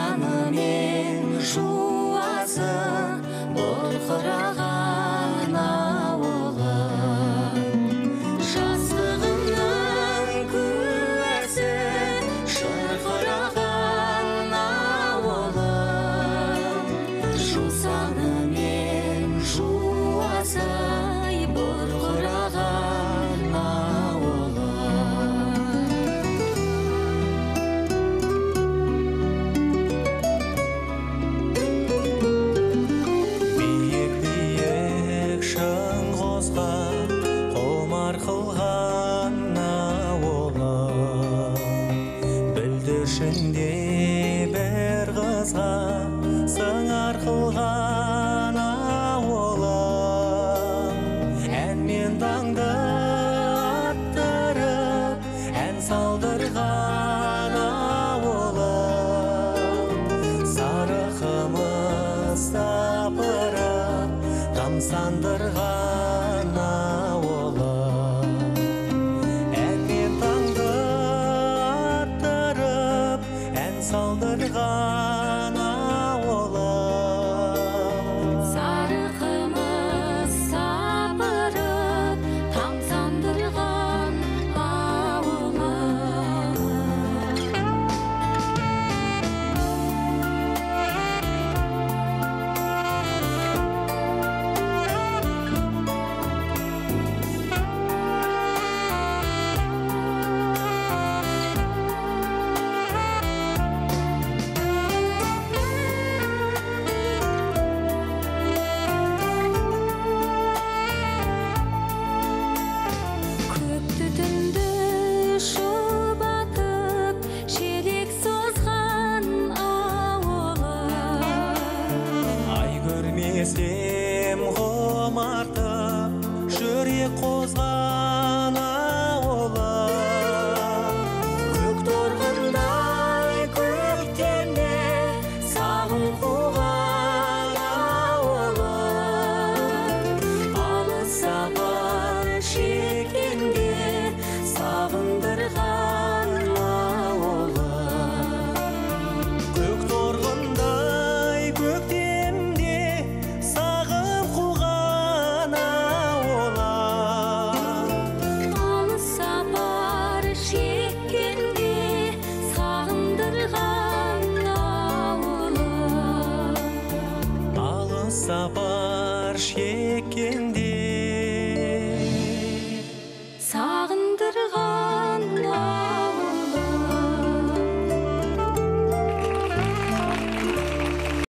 жусанымен жуасы бұрқыраған ауылы, жастығымның куәсі шырқыраған ауылы, жусанымен жуасы бұрқыраған ауылы. Биік-биік шыңғысқа құмар қылған ауылы, бүлдіршінде бір қызға сыңар қылған ауылы, әнмен таңды аттырып ән салдырған ауылы, сары қымыз сапырып тамсандырған ауылы, әнмен таңды аттырып ән салдырған ауылы, сары қымыз сапырып тамсандырған ауылы. Көк түтінді шұбатып шелек созған ауылы, ай көрмесем құмартып жүрек қозған ауылы, көк торғындай көктемде сағым қуған ауылы, алыс сапар шеккенде сағындырған ауылы, көк торғындай көктемде сағым қуған ауылы, алыс сапар шеккенде сағындырған ауылы. алыс сапар шеккен